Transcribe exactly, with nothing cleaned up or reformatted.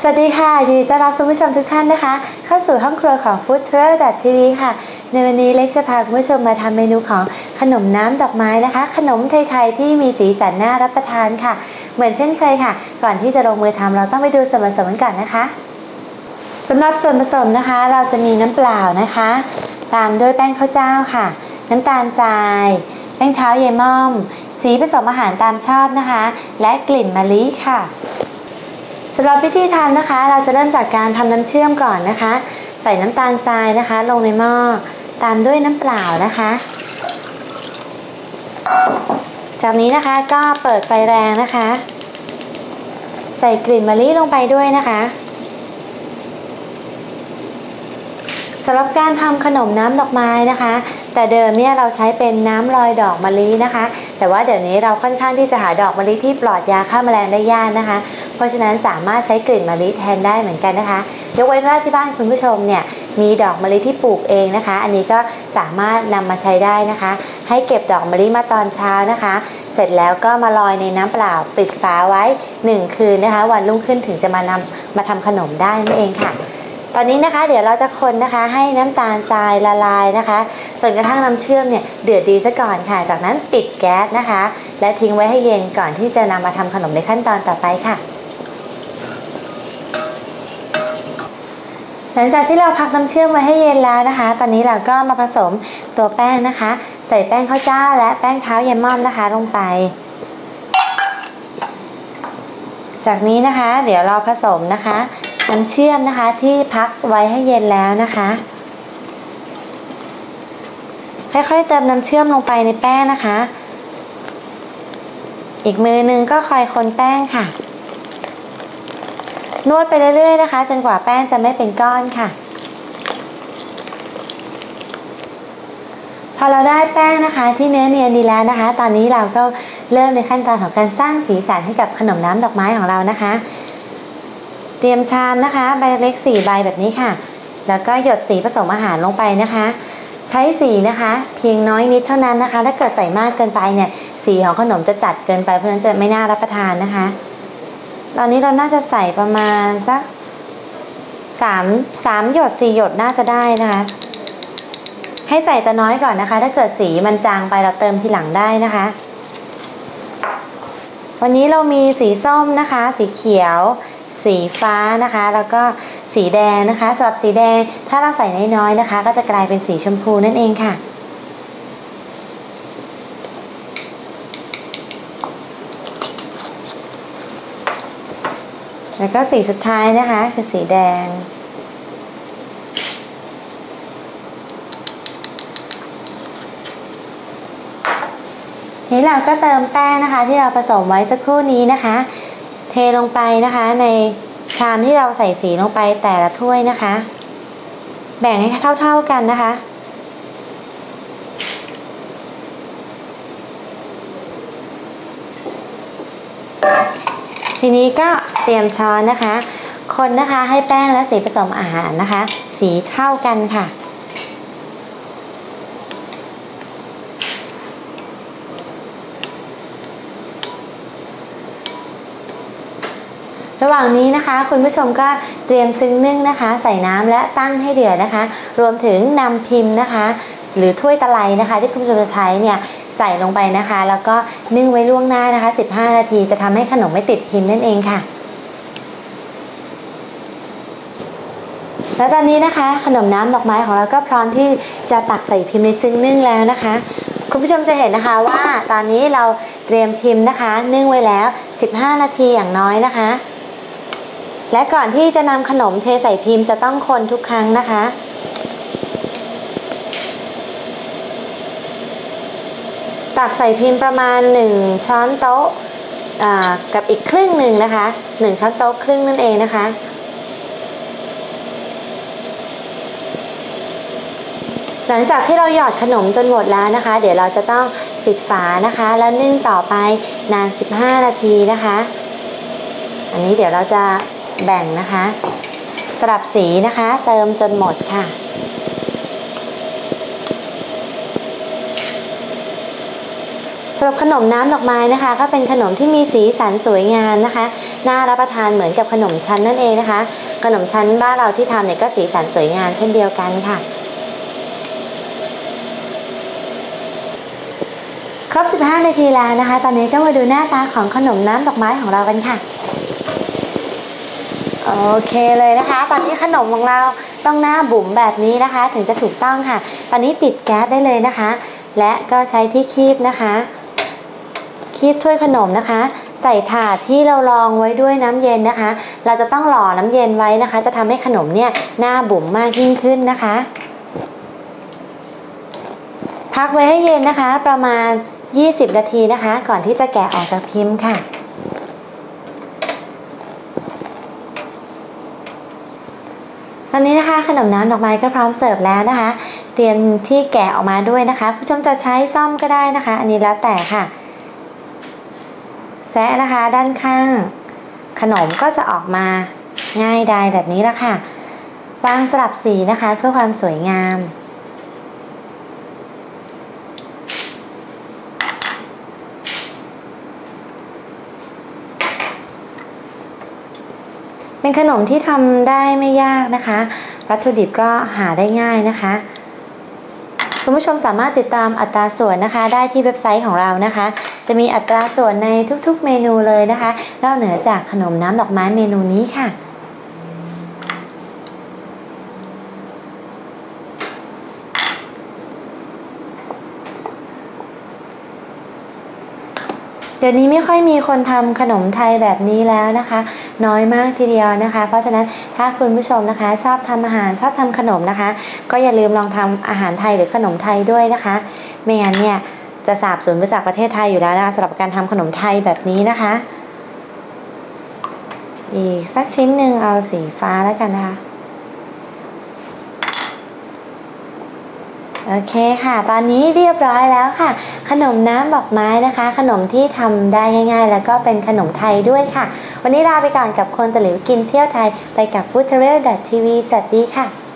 วัสดีค่ะยินดีต้อนรับคุณผู้ชมทุกท่านนะคะเข้าสู่ห้องครัวของ ฟู้ดทรัคเกอร์ ที วี ค่ะในวันนี้เล็กจะพาคุณผู้ชมมาทำเมนูของขนมน้ำดอกไม้นะคะขนมไทยๆที่มีสีสันน่ารับประทานค่ะเหมือนเช่นเคยค่ะก่อนที่จะลงมือทำเราต้องไปดูส่วนผสมกันก่อนนะคะสำหรับส่วนผสมนะคะเราจะมีน้ำเปล่านะคะตามด้วยแป้งข้าวเจ้าค่ะน้ำตาลทรายแป้งเท้าเยายม่อมสีผสมอาหารตามชอบนะคะและกลิ่นมะลิค่ะสำหรับวิธีทำนะคะเราจะเริ่มจากการทำน้ำเชื่อมก่อนนะคะใส่น้ำตาลทรายนะคะลงในหม้อตามด้วยน้ำเปล่านะคะจากนี้นะคะก็เปิดไฟแรงนะคะใส่กลิ่นมะลิลงไปด้วยนะคะสำหรับการทำขนมน้ำดอกไม้นะคะแต่เดิมเนี่ยเราใช้เป็นน้ำลอยดอกมะลินะคะแต่ว่าเดี๋ยวนี้เราค่อนข้างที่จะหาดอกมะลิที่ปลอดยาฆ่าแมลงได้ยากนะคะเพราะฉะนั้นสามารถใช้กลิ่นมะลิแทนได้เหมือนกันนะคะยกเว้นว่าที่บ้านคุณผู้ชมเนี่ยมีดอกมะลิที่ปลูกเองนะคะอันนี้ก็สามารถนำมาใช้ได้นะคะให้เก็บดอกมะลิมาตอนเช้านะคะเสร็จแล้วก็มาลอยในน้ำเปล่าปิดฝาไว้หนึ่งคืนนะคะวันรุ่งขึ้นถึงจะมานำมาทำขนมได้นั่นเองค่ะตอนนี้นะคะเดี๋ยวเราจะคนนะคะให้น้ำตาลทรายละลายนะคะจนกระทั่งน้ำเชื่อมเนี่ยเดือดดีซะก่อนค่ะจากนั้นปิดแก๊สนะคะและทิ้งไว้ให้เย็นก่อนที่จะนำมาทำขนมในขั้นตอนต่อไปค่ะหลังจากที่เราพักน้ำเชื่อมไว้ให้เย็นแล้วนะคะตอนนี้เราก็มาผสมตัวแป้งนะคะใส่แป้งข้าวเจ้าและแป้งเท้าเยายม่อมนะคะลงไปจากนี้นะคะเดี๋ยวเราผสมนะคะน้ำเชื่อมนะคะที่พักไว้ให้เย็นแล้วนะคะค่อยๆเติมน้ำเชื่อมลงไปในแป้งนะคะอีกมือนึงก็คอยคนแป้งค่ะนวดไปเรื่อยๆนะคะจนกว่าแป้งจะไม่เป็นก้อนค่ะพอเราได้แป้งนะคะที่เนื้อเนียนดีแล้วนะคะตอนนี้เราก็เริ่มในขั้นตอนของการสร้างสีสันให้กับขนมน้ำดอกไม้ของเรานะคะเตรียมชามนะคะใบเล็กสี่ใบแบบนี้ค่ะแล้วก็หยดสีผสมอาหารลงไปนะคะใช้สีนะคะเพียงน้อยนิดเท่านั้นนะคะถ้าเกิดใส่มากเกินไปเนี่ยสีของขนมจะจัดเกินไปเพราะฉะนั้นจะไม่น่ารับประทานนะคะตอนนี้เราน่าจะใส่ประมาณสักสามสามหยดสี่หยดน่าจะได้นะคะให้ใส่แต่น้อยก่อนนะคะถ้าเกิดสีมันจางไปเราเติมทีหลังได้นะคะวันนี้เรามีสีส้มนะคะสีเขียวสีฟ้านะคะแล้วก็สีแดงนะคะสำหรับสีแดงถ้าเราใส่น้อยๆนะคะก็จะกลายเป็นสีชมพูนั่นเองค่ะแล้วก็สีสุดท้ายนะคะคือสีแดงนี้เราก็เติมแป้งนะคะที่เราผสมไว้สักครู่นี้นะคะเทลงไปนะคะในชามที่เราใส่สีลงไปแต่ละถ้วยนะคะแบ่งให้เท่าๆกันนะคะทีนี้ก็เตรียมช้อนนะคะคนนะคะให้แป้งและสีผสมอาหารนะคะสีเท่ากันค่ะระหว่างนี้นะคะคุณผู้ชมก็เตรียมซึ้งนึ่งนะคะใส่น้ำและตั้งให้เดือดนะคะรวมถึงนำพิมพ์นะคะหรือถ้วยตะไลนะคะที่คุณผู้ชมจะใช้เนี่ยใส่ลงไปนะคะแล้วก็นึ่งไว้ล่วงหน้านะคะสิบห้านาทีจะทำให้ขนมไม่ติดพิมพ์นั่นเองค่ะแล้วตอนนี้นะคะขนมน้ำดอกไม้ของเราก็พร้อมที่จะตักใส่พิมพ์ในซึ้งนึ่งแล้วนะคะคุณผู้ชมจะเห็นนะคะว่าตอนนี้เราเตรียมพิมพ์นะคะนึ่งไว้แล้วสิบห้านาทีอย่างน้อยนะคะและก่อนที่จะนำขนมเทใส่พิมพ์จะต้องคนทุกครั้งนะคะตักใส่พิมพ์ประมาณหนึ่งช้อนโต๊ะกับอีกครึ่งหนึ่งนะคะหนึ่งช้อนโต๊ะครึ่งนั่นเองนะคะหลังจากที่เราหยอดขนมจนหมดแล้วนะคะเดี๋ยวเราจะต้องปิดฝานะคะแล้วนึ่งต่อไปนานสิบห้านาทีนะคะอันนี้เดี๋ยวเราจะแบ่งนะคะสลับสีนะคะเติมจนหมดค่ะ สำหรับขนมน้ำดอกไม้นะคะก็เป็นขนมที่มีสีสันสวยงามนะคะน่ารับประทานเหมือนกับขนมชั้นนั่นเองนะคะขนมชั้นบ้านเราที่ทำเนี่ยก็สีสันสวยงามเช่นเดียวกันค่ะครบสิบห้านาทีแล้วนะคะตอนนี้ก็มาดูหน้าตาของขนมน้ำดอกไม้ของเรากันค่ะโอเคเลยนะคะตอนนี้ขนมของเราต้องหน้าบุ๋มแบบนี้นะคะถึงจะถูกต้องค่ะตอนนี้ปิดแก๊สได้เลยนะคะและก็ใช้ที่คีบนะคะคีบถ้วยขนมนะคะใส่ถาดที่เรารองไว้ด้วยน้ำเย็นนะคะเราจะต้องหล่อน้ำเย็นไว้นะคะจะทำให้ขนมเนี่ยหน้าบุ๋มมากยิ่งขึ้นนะคะพักไว้ให้เย็นนะคะประมาณยี่สิบนาทีนะคะก่อนที่จะแกะออกจากพิมพ์ค่ะตอนนี้นะคะขนมน้ำดอกไม้ก็พร้อมเสิร์ฟแล้วนะคะเตรียมที่แกะออกมาด้วยนะคะผู้ชมจะใช้ซ่อมก็ได้นะคะอันนี้แล้วแต่ค่ะแซะนะคะด้านข้างขนมก็จะออกมาง่ายดายแบบนี้ละค่ะวางสลับสีนะคะเพื่อความสวยงามเป็นขนมที่ทำได้ไม่ยากนะคะวัตถุดิบก็หาได้ง่ายนะคะคุณผู้ชมสามารถติดตามอัตราส่วนนะคะได้ที่เว็บไซต์ของเรานะคะจะมีอัตราส่วนในทุกๆเมนูเลยนะคะนอกเหนือจากขนมน้ำดอกไม้เมนูนี้ค่ะเดี๋ยวนี้ไม่ค่อยมีคนทำขนมไทยแบบนี้แล้วนะคะน้อยมากทีเดียวนะคะเพราะฉะนั้นถ้าคุณผู้ชมนะคะชอบทำอาหารชอบทำขนมนะคะก็อย่าลืมลองทำอาหารไทยหรือขนมไทยด้วยนะคะไม่งั้นเนี่ยจะสาบสูญไปจากประเทศไทยอยู่แล้วนะคะสำหรับการทำขนมไทยแบบนี้นะคะอีกสักชิ้นหนึ่งเอาสีฟ้าแล้วกันนะคะโอเคค่ะตอนนี้เรียบร้อยแล้วค่ะขนมน้ำดอกไม้นะคะขนมที่ทำได้ง่ายๆแล้วก็เป็นขนมไทยด้วยค่ะวันนี้ลาไปก่อนกับคนตะหลิวกินเที่ยวไทยไปกับ ฟู้ด ทราเวล ดอท ที วี สวัสดีค่ะ